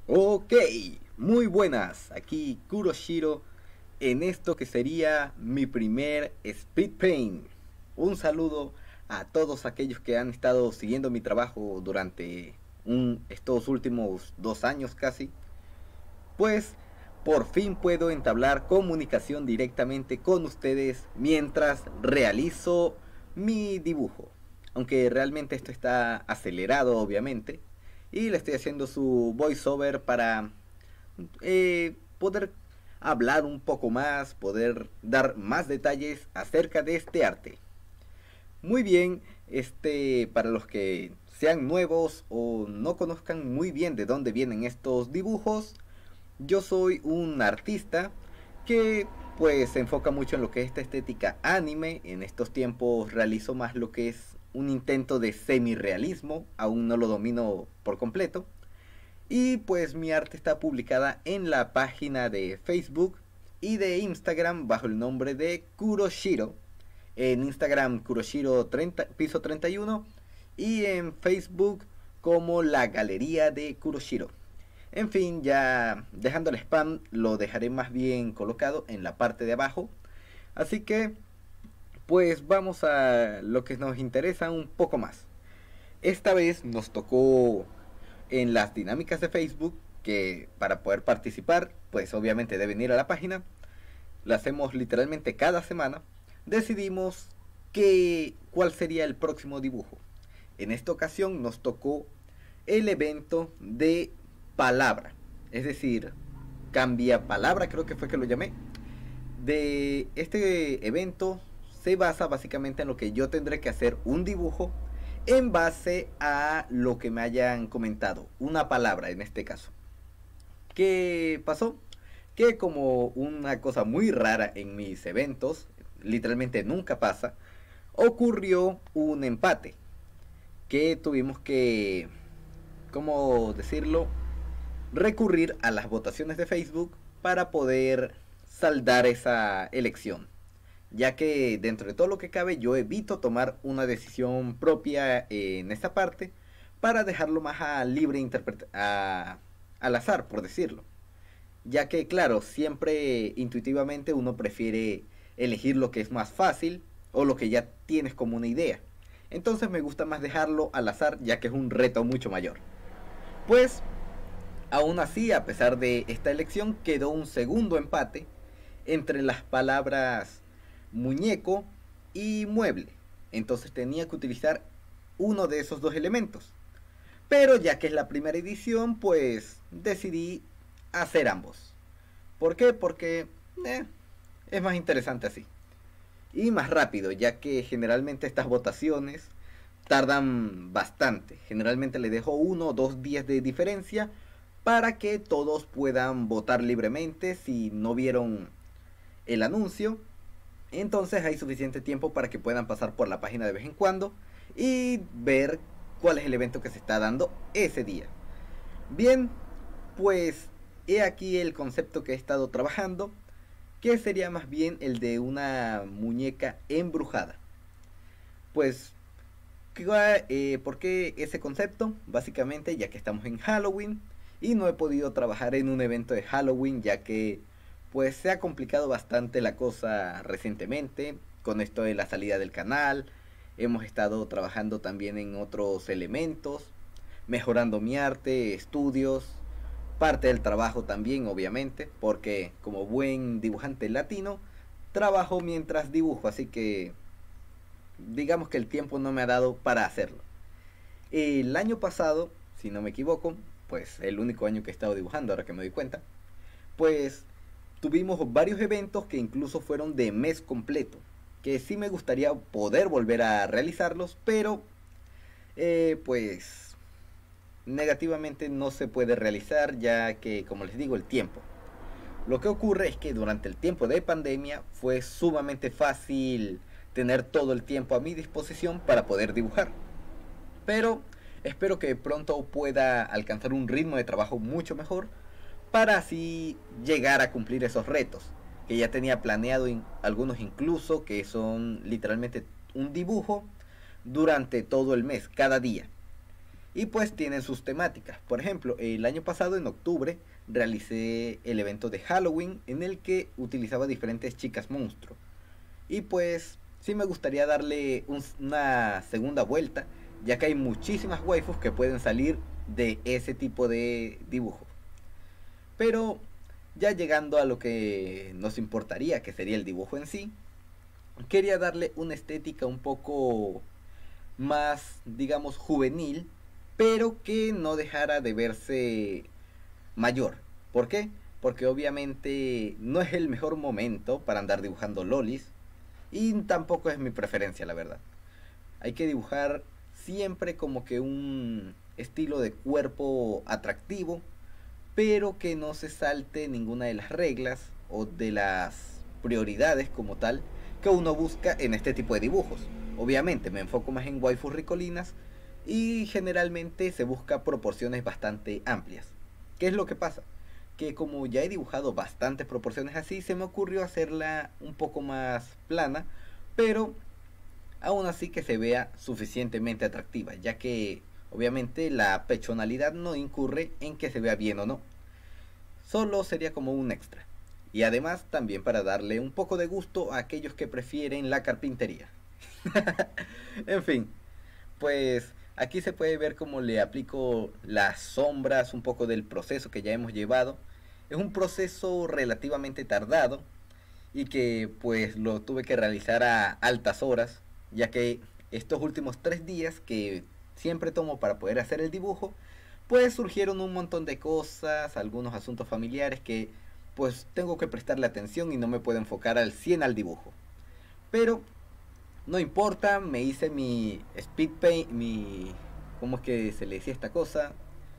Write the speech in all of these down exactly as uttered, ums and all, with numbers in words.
Ok, muy buenas, aquí Kuroshiro en esto que sería mi primer Speed Paint. Un saludo a todos aquellos que han estado siguiendo mi trabajo durante un- estos últimos dos años casi. Pues por fin puedo entablar comunicación directamente con ustedes mientras realizo mi dibujo. Aunque realmente esto está acelerado obviamente. Y le estoy haciendo su voiceover para eh, poder hablar un poco más, poder dar más detalles acerca de este arte. Muy bien, este para los que sean nuevos o no conozcan muy bien de dónde vienen estos dibujos, yo soy un artista que pues se enfoca mucho en lo que es esta estética anime. En estos tiempos realizo más lo que es un intento de semi-realismo, aún no lo domino por completo. Y pues mi arte está publicada en la página de Facebook y de Instagram bajo el nombre de Kuroshiro. En Instagram Kuroshiro treinta, piso treinta y uno y en Facebook como la Galería de Kuroshiro. En fin, ya dejando el spam, lo dejaré más bien colocado en la parte de abajo. Así que, pues vamos a lo que nos interesa un poco más. Esta vez nos tocó en las dinámicas de Facebook, que para poder participar, pues obviamente deben ir a la página. La hacemos literalmente cada semana. Decidimos que, cuál sería el próximo dibujo. En esta ocasión nos tocó el evento de palabra. Es decir, cambia palabra, creo que fue que lo llamé. De este evento se basa básicamente en lo que yo tendré que hacer un dibujo en base a lo que me hayan comentado, una palabra en este caso. ¿Qué pasó? Que como una cosa muy rara en mis eventos, literalmente nunca pasa, ocurrió un empate que tuvimos que, ¿cómo decirlo?, recurrir a las votaciones de Facebook para poder saldar esa elección, ya que dentro de todo lo que cabe yo evito tomar una decisión propia en esta parte para dejarlo más a libre interpreta a, al azar, por decirlo, ya que claro, siempre intuitivamente uno prefiere elegir lo que es más fácil o lo que ya tienes como una idea. Entonces me gusta más dejarlo al azar, ya que es un reto mucho mayor. Pues aún así, a pesar de esta elección, quedó un segundo empate entre las palabras muñeco y mueble. Entonces tenía que utilizar uno de esos dos elementos. Pero ya que es la primera edición, pues decidí hacer ambos. ¿Por qué? Porque eh, es más interesante así. Y más rápido, ya que generalmente estas votaciones tardan bastante. Generalmente le dejo uno o dos días de diferencia para que todos puedan votar libremente si no vieron el anuncio. Entonces hay suficiente tiempo para que puedan pasar por la página de vez en cuando y ver cuál es el evento que se está dando ese día. Bien, pues he aquí el concepto que he estado trabajando, que sería más bien el de una muñeca embrujada. Pues, eh, ¿por qué ese concepto? Básicamente, ya que estamos en Halloween y no he podido trabajar en un evento de Halloween, ya que pues se ha complicado bastante la cosa recientemente con esto de la salida del canal. Hemos estado trabajando también en otros elementos, mejorando mi arte, estudios, parte del trabajo también obviamente, porque como buen dibujante latino, trabajo mientras dibujo, así que digamos que el tiempo no me ha dado para hacerlo. El año pasado, si no me equivoco, pues el único año que he estado dibujando ahora que me doy cuenta, pues tuvimos varios eventos que incluso fueron de mes completo, que sí me gustaría poder volver a realizarlos, pero eh, pues negativamente no se puede realizar, ya que como les digo, el tiempo. Lo que ocurre es que durante el tiempo de pandemia fue sumamente fácil tener todo el tiempo a mi disposición para poder dibujar, pero espero que pronto pueda alcanzar un ritmo de trabajo mucho mejor para así llegar a cumplir esos retos que ya tenía planeado, in- algunos incluso que son literalmente un dibujo durante todo el mes, cada día. y pues tienen sus temáticas. Por ejemplo, el año pasado en octubre realicé el evento de Halloween en el que utilizaba diferentes chicas monstruo. Y pues sí me gustaría darle un, una segunda vuelta, ya que hay muchísimas waifus que pueden salir de ese tipo de dibujo. Pero ya llegando a lo que nos importaría, que sería el dibujo en sí, quería darle una estética un poco más, digamos, juvenil, pero que no dejara de verse mayor. ¿Por qué? Porque obviamente no es el mejor momento para andar dibujando lolis y tampoco es mi preferencia, la verdad. Hay que dibujar siempre como que un estilo de cuerpo atractivo, pero que no se salte ninguna de las reglas o de las prioridades como tal que uno busca en este tipo de dibujos. Obviamente me enfoco más en waifus ricolinas y generalmente se busca proporciones bastante amplias. ¿Qué es lo que pasa? Que como ya he dibujado bastantes proporciones así, se me ocurrió hacerla un poco más plana, pero aún así que se vea suficientemente atractiva, ya que obviamente la pechonalidad no incurre en que se vea bien o no, solo sería como un extra. Y además también para darle un poco de gusto a aquellos que prefieren la carpintería. En fin, pues aquí se puede ver cómo le aplico las sombras, un poco del proceso que ya hemos llevado. Es un proceso relativamente tardado y que pues lo tuve que realizar a altas horas, ya que estos últimos tres días que siempre tomo para poder hacer el dibujo, pues surgieron un montón de cosas, algunos asuntos familiares que pues tengo que prestarle atención y no me puedo enfocar al cien al dibujo. Pero no importa, me hice mi speed paint, mi... ¿Cómo es que se le decía esta cosa?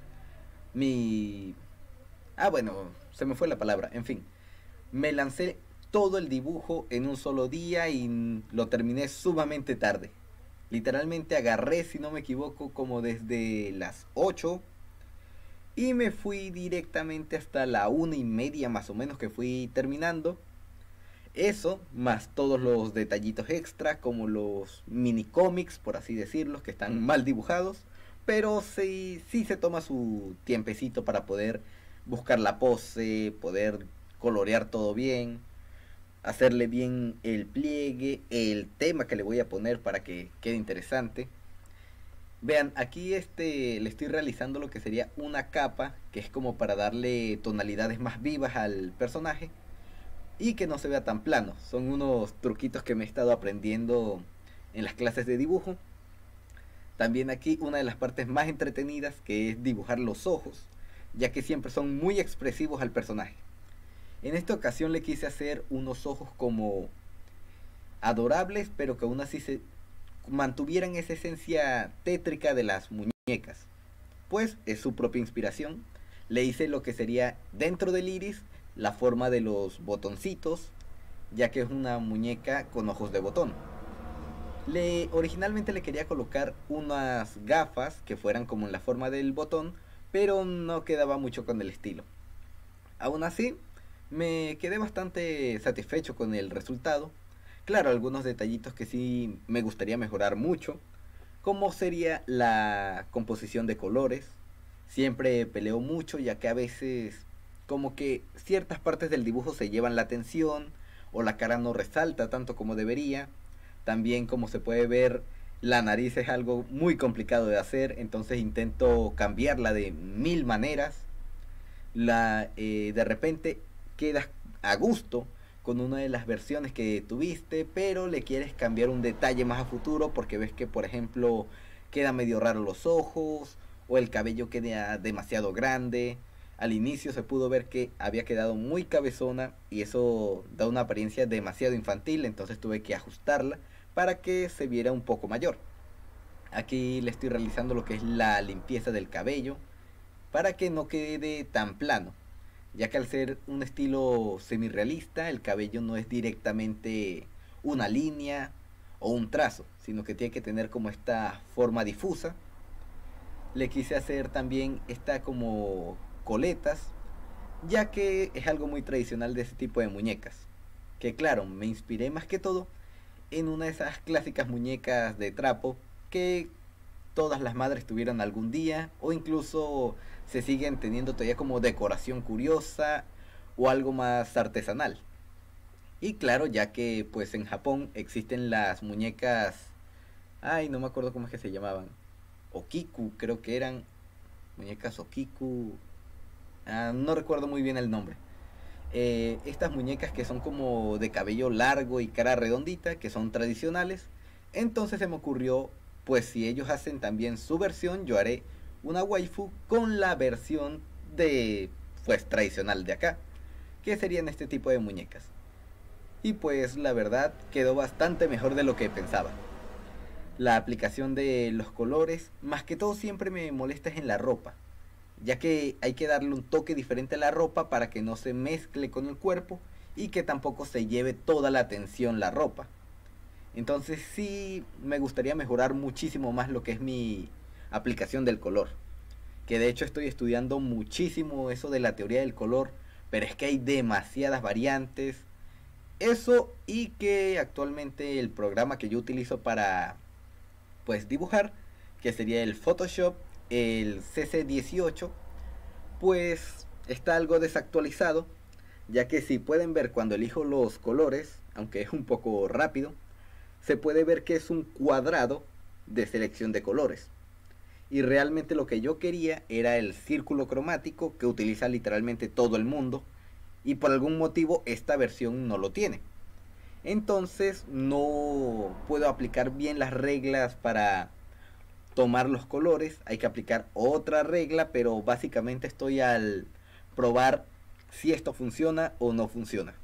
Mi... Ah, bueno, se me fue la palabra, en fin. Me lancé todo el dibujo en un solo día y lo terminé sumamente tarde. Literalmente agarré, si no me equivoco, como desde las ocho y me fui directamente hasta la una y media más o menos que fui terminando. Eso, más todos los detallitos extra, como los mini cómics, por así decirlo, que están mal dibujados, pero sí, sí se toma su tiempecito para poder buscar la pose, poder colorear todo bien, hacerle bien el pliegue, el tema que le voy a poner para que quede interesante. Vean, aquí este le estoy realizando lo que sería una capa, que es como para darle tonalidades más vivas al personaje y que no se vea tan plano. Son unos truquitos que me he estado aprendiendo en las clases de dibujo. También aquí una de las partes más entretenidas, que es dibujar los ojos, ya que siempre son muy expresivos al personaje. En esta ocasión le quise hacer unos ojos como adorables, pero que aún así se mantuvieran esa esencia tétrica de las muñecas. Pues es su propia inspiración. Le hice lo que sería dentro del iris la forma de los botoncitos, ya que es una muñeca con ojos de botón. Le, originalmente le quería colocar unas gafas que fueran como en la forma del botón, pero no quedaba mucho con el estilo. Aún así, me quedé bastante satisfecho con el resultado. Claro, algunos detallitos que sí me gustaría mejorar mucho, como sería la composición de colores. Siempre peleo mucho, ya que a veces como que ciertas partes del dibujo se llevan la atención o la cara no resalta tanto como debería. También, como se puede ver, la nariz es algo muy complicado de hacer, entonces intento cambiarla de mil maneras. La, eh, de repente quedas a gusto con una de las versiones que tuviste, pero le quieres cambiar un detalle más a futuro porque ves que, por ejemplo, queda medio raro los ojos o el cabello queda demasiado grande. Al inicio se pudo ver que había quedado muy cabezona y eso da una apariencia demasiado infantil, entonces tuve que ajustarla para que se viera un poco mayor. Aquí le estoy realizando lo que es la limpieza del cabello para que no quede tan plano, ya que al ser un estilo semi-realista, el cabello no es directamente una línea o un trazo, sino que tiene que tener como esta forma difusa. Le quise hacer también esta como coletas, ya que es algo muy tradicional de ese tipo de muñecas. Que claro, me inspiré más que todo en una de esas clásicas muñecas de trapo que todas las madres tuvieran algún día, o incluso se siguen teniendo todavía como decoración curiosa o algo más artesanal. Y claro, ya que pues en Japón existen las muñecas, ay, no me acuerdo cómo es que se llamaban, Okiku, creo que eran muñecas Okiku, ah, no recuerdo muy bien el nombre. Eh, estas muñecas que son como de cabello largo y cara redondita, que son tradicionales. Entonces se me ocurrió, pues si ellos hacen también su versión, yo haré una waifu con la versión de, pues tradicional de acá, que serían este tipo de muñecas. Y pues la verdad quedó bastante mejor de lo que pensaba. La aplicación de los colores, más que todo siempre me molesta es en la ropa, ya que hay que darle un toque diferente a la ropa para que no se mezcle con el cuerpo y que tampoco se lleve toda la atención la ropa. Entonces sí me gustaría mejorar muchísimo más lo que es mi aplicación del color, que de hecho estoy estudiando muchísimo eso de la teoría del color, pero es que hay demasiadas variantes. Eso, y que actualmente el programa que yo utilizo para pues dibujar, que sería el Photoshop, el C C dieciocho, pues está algo desactualizado, ya que si pueden ver cuando elijo los colores, aunque es un poco rápido, se puede ver que es un cuadrado de selección de colores. Y realmente lo que yo quería era el círculo cromático que utiliza literalmente todo el mundo, y por algún motivo esta versión no lo tiene. Entonces no puedo aplicar bien las reglas para tomar los colores, hay que aplicar otra regla, pero básicamente estoy al probar si esto funciona o no funciona.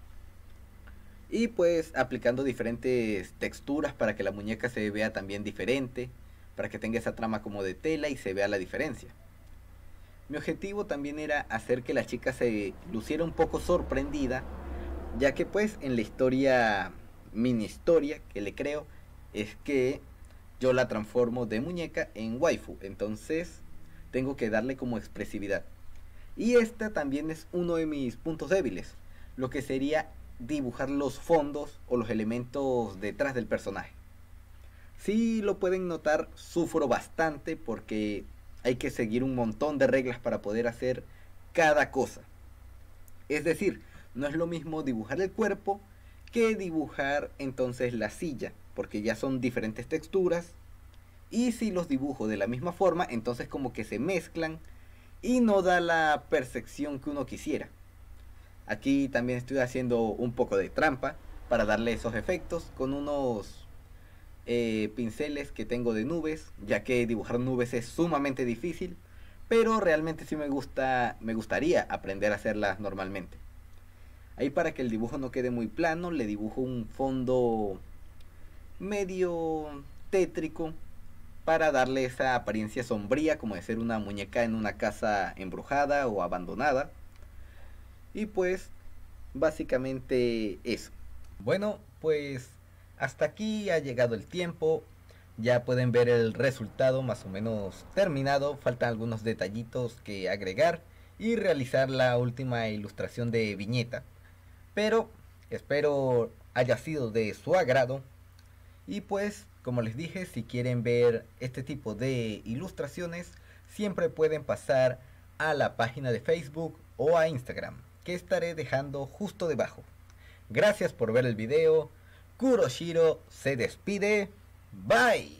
Y pues aplicando diferentes texturas para que la muñeca se vea también diferente, para que tenga esa trama como de tela y se vea la diferencia. Mi objetivo también era hacer que la chica se luciera un poco sorprendida, ya que pues en la historia, mini historia que le creo, es que yo la transformo de muñeca en waifu, entonces tengo que darle como expresividad. Y esta también es uno de mis puntos débiles, lo que sería dibujar los fondos o los elementos detrás del personaje. Si lo pueden notar, sufro bastante porque hay que seguir un montón de reglas para poder hacer cada cosa. Es decir, no es lo mismo dibujar el cuerpo que dibujar entonces la silla, porque ya son diferentes texturas, y si los dibujo de la misma forma, entonces como que se mezclan y no da la percepción que uno quisiera. Aquí también estoy haciendo un poco de trampa para darle esos efectos con unos eh, pinceles que tengo de nubes, ya que dibujar nubes es sumamente difícil, pero realmente sí me gusta, me gustaría aprender a hacerlas normalmente. Ahí, para que el dibujo no quede muy plano, le dibujo un fondo medio tétrico para darle esa apariencia sombría, como de ser una muñeca en una casa embrujada o abandonada. Y pues básicamente eso. Bueno, pues hasta aquí ha llegado el tiempo. Ya pueden ver el resultado más o menos terminado. Faltan algunos detallitos que agregar y realizar la última ilustración de viñeta, pero espero haya sido de su agrado. Y pues, como les dije, si quieren ver este tipo de ilustraciones, siempre pueden pasar a la página de Facebook o a Instagram, que estaré dejando justo debajo. Gracias por ver el video. Kuroshiro se despide. Bye.